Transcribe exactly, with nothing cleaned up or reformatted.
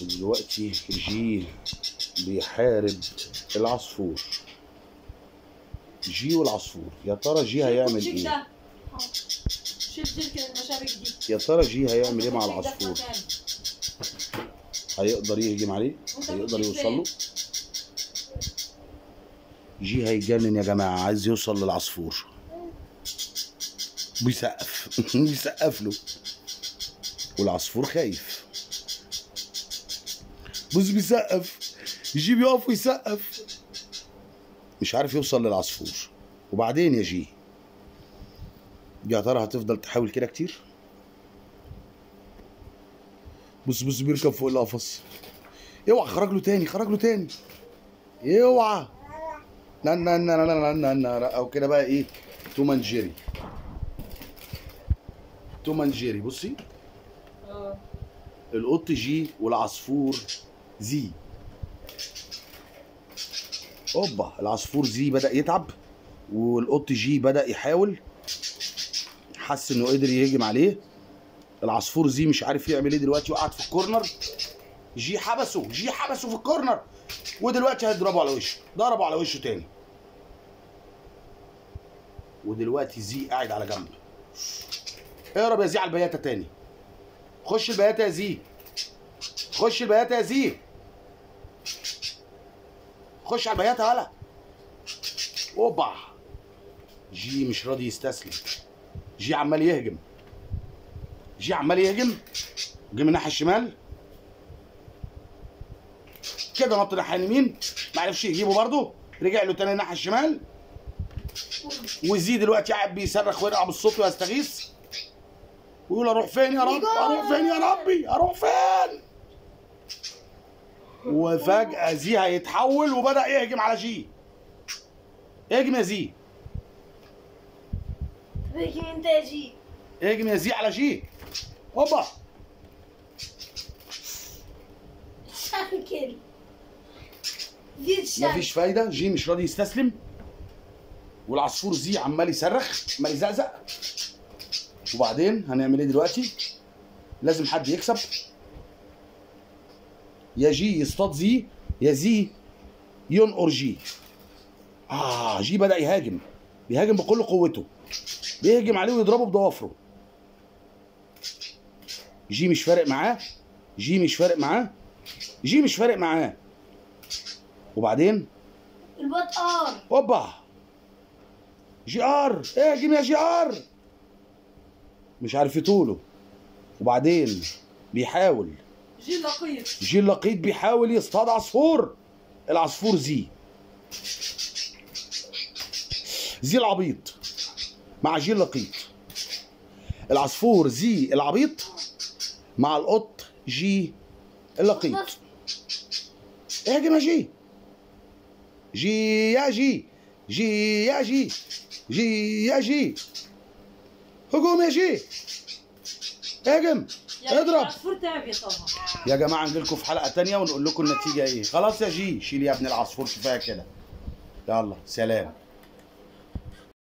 دلوقتي جي بيحارب العصفور. جي والعصفور، يا ترى جي هيعمل ايه؟ يا ترى جي هيعمل ايه مع العصفور؟ هيقدر يهجم عليه؟ هيقدر يوصل له؟ جي هيتجنن يا جماعه، عايز يوصل للعصفور. بيسقف بيسقف له والعصفور خايف. بص بيسقف، جي بيقف ويسقف، مش عارف يوصل للعصفور. وبعدين يا جي، يا ترى هتفضل تحاول كده كتير؟ بص بص بيركب فوق القفص. اوعى، خرج له تاني، خرج له تاني، اوعى. نا نا نا نا نا نا او كده بقى ايه، توم اند جيري. توم اند جيري. بصي اه، القط جي والعصفور زي. اوبا، العصفور زي بدأ يتعب والقط جي بدأ يحاول، حس انه قدر يهجم عليه. العصفور زي مش عارف يعمل ايه دلوقتي، وقعد في الكورنر. جي حبسه، جي حبسه في الكورنر، ودلوقتي هيضربه على وشه. ضربه على وشه تاني، ودلوقتي زي قاعد على جنب. اهرب يا زي على البياته تاني. خش البياته يا زي، خش البياته يا زي، خش على البياته هلا. اوبا، جي مش راضي يستسلم. جي عمال يهجم، جي عمال يهجم. جه من الناحيه الشمال كده، نط ناحيه اليمين، ما عرفش يجيبه برضه، رجع له تاني الناحيه الشمال. وزي دلوقتي قاعد بيصرخ ويرقع بالصوت ويستغيث ويقول اروح فين يا رب، اروح فين يا ربي، اروح فين. وفجأة زي هيتحول وبدأ يهجم على جي. اهجم يا زي، اهجم انت يا جي، اهجم يا زي على جي. هوبا، شانكل. مفيش فايدة، جي مش راضي يستسلم، والعصفور زي عمال يصرخ، عمال يزقزق. وبعدين هنعمل ايه دلوقتي؟ لازم حد يكسب. يا جي يصطاد زي، يا زي ينقر جي. اه، جي بدأ يهاجم، بيهاجم بكل قوته، بيهجم عليه ويضربه بضوافره. جي مش فارق معاه، جي مش فارق معاه، جي مش فارق معاه. وبعدين الواد ار، اوبا، جي ار، اهجم يا جي ار. مش عارف يطوله. وبعدين بيحاول جي اللقيط، جي اللقيط بيحاول يصطاد عصفور. العصفور زي، زي العبيط مع جي اللقيط. العصفور زي العبيط مع القط جي اللقيط. اهجم يا جي، جي يا جي، جي يا جي، جي يا جي، هجوم يا جي، اهجم، اضرب. العصفور تعب يا طه. يا جماعه نجيلكم في حلقه تانيه ونقول لكم النتيجه ايه. خلاص يا جي، شيل يا ابن العصفور، كفايه كده. يلا سلام.